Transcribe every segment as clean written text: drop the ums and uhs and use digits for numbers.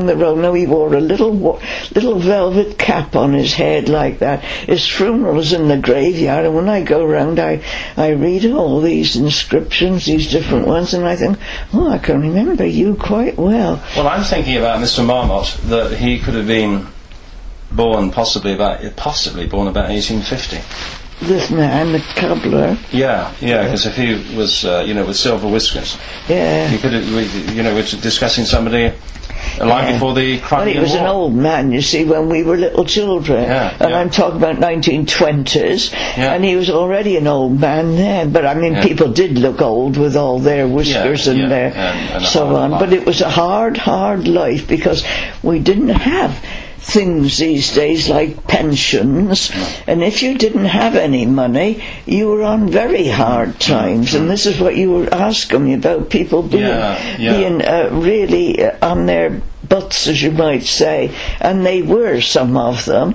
the road. No, he wore a little velvet cap on his head like that. His funeral was in the graveyard, and when I go round, I read all these inscriptions, these different ones, and I think, oh, I can remember you quite well. Well, I'm thinking about Mr. Marmot, that he could have been born possibly about 1850. This man, the cobbler. Yeah, because if he was, with silver whiskers, he could have, we're discussing somebody alive before the Crimean Well, he was War. an old man, you see, when we were little children. And I'm talking about 1920s, and he was already an old man then. But, I mean, people did look old with all their whiskers and their and so on. But it was a hard, hard life, because we didn't have things these days like pensions, and if you didn't have any money, you were on very hard times. And this is what you were asking me about, people being really on their butts, as you might say, and they were, some of them,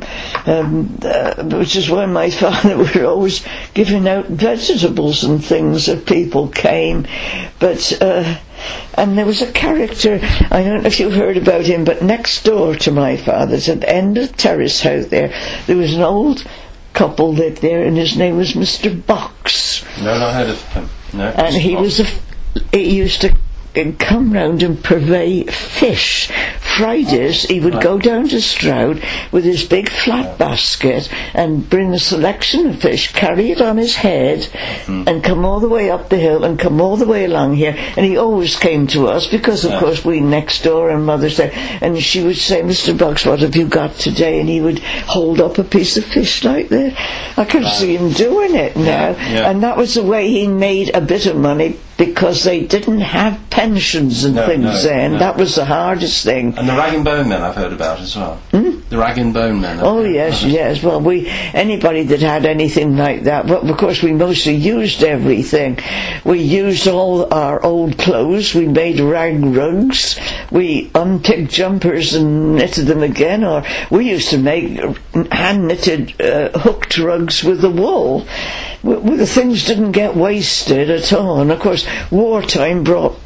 which is why my father was always giving out vegetables and things if people came. But and there was a character, I don't know if you've heard about him, but next door to my father's, at the end of the terrace house there was an old couple lived there, and his name was Mr. Box. No, not heard of him. No. And he used to come round and purvey fish. Fridays he would go down to Stroud with his big flat basket and bring a selection of fish, carry it on his head, and come all the way up the hill and come all the way along here. And he always came to us because, of course, we next door and mother's there. And she would say, "Mr. Box, what have you got today?" And he would hold up a piece of fish like that. I can see him doing it now. And that was the way he made a bit of money, because they didn't have pensions and things then. That was the hardest thing. And the rag and bone men I've heard about as well. The rag and bone men. Oh yes. Well, anybody that had anything like that. Well, of course, we mostly used everything. We used all our old clothes. We made rag rugs. We unpicked jumpers and knitted them again. Or we used to make hand knitted hooked rugs with the wool. The things didn't get wasted at all. And of course, wartime brought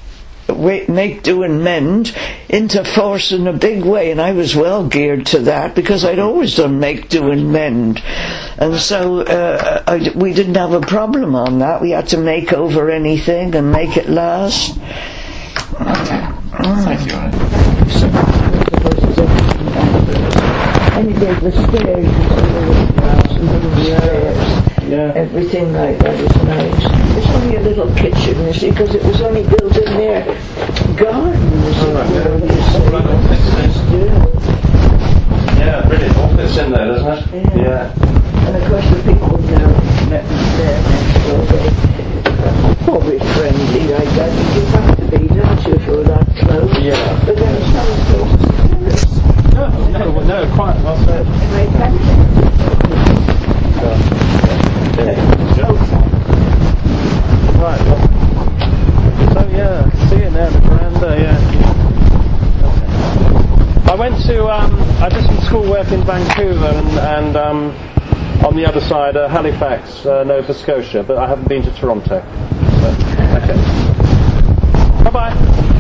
make do and mend into force in a big way, and I was well geared to that because I'd always done make do and mend, and so we didn't have a problem on that. We had to make over anything and make it last. Thank you. And you gave the stairs, everything like that is nice. It's only a little kitchen, you see, because it was only built in their garden. Yeah, brilliant. All fits in there, doesn't it? Yeah. And of course the people now met there next door, they probably friendly like that. You have to be, don't you, for that close? Yeah. But then it's not as close as terrace. No, quite well said. Right. So see you now, the veranda. I went to I did some schoolwork in Vancouver and on the other side, Halifax, Nova Scotia, but I haven't been to Toronto. So, okay. Bye bye.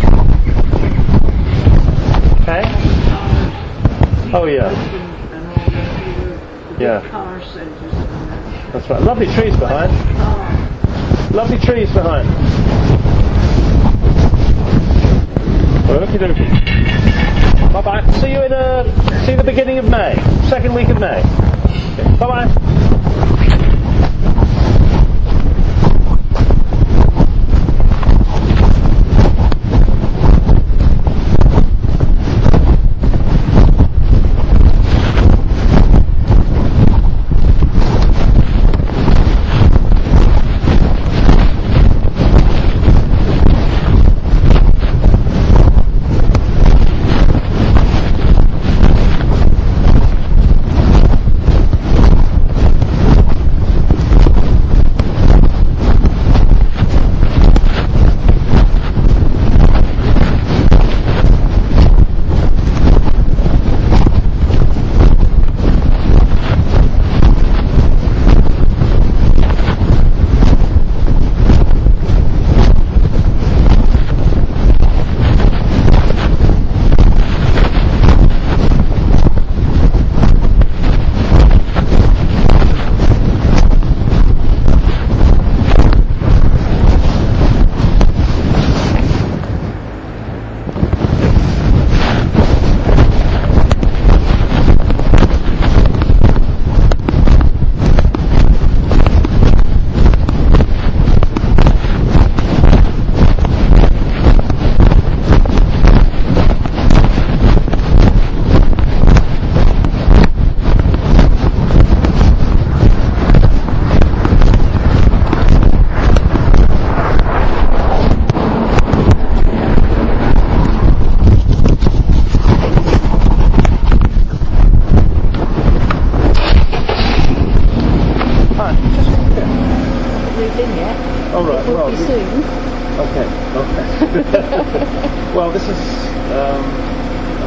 Okay. Oh yeah. Yeah. That's right. Lovely trees behind. Lovely trees behind. Okie dokie. Bye bye. See you see you the beginning of May. Second week of May. Okay. Bye bye.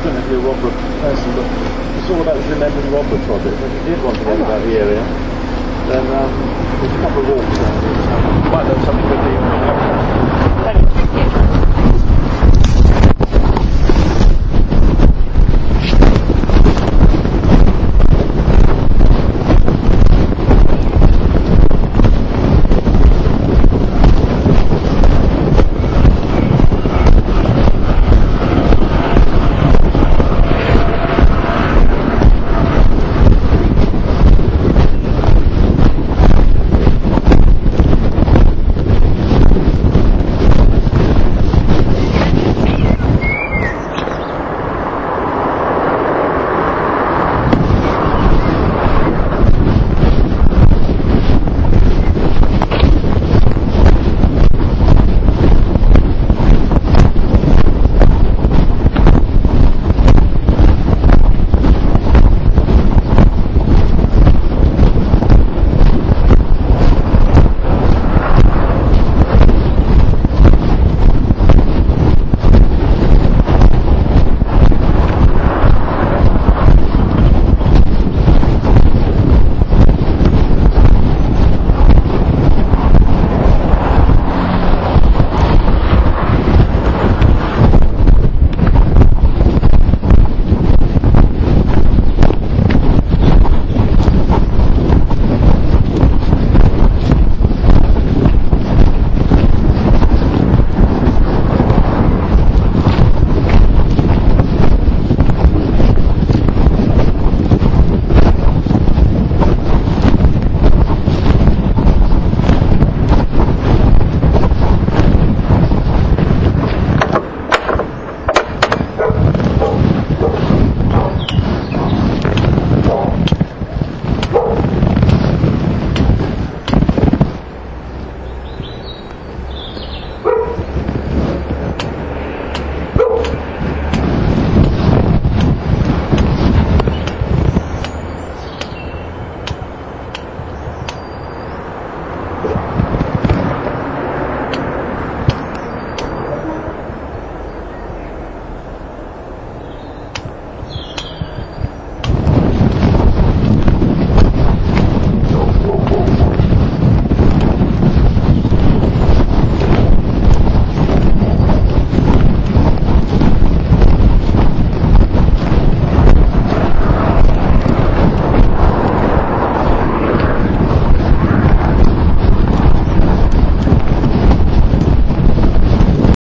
don't know if you're a Wobler person, but it's all about the Remembering Wobler project. If you did want to know about the area, then there's a couple of walks down here. You might learn something good here. Thank you.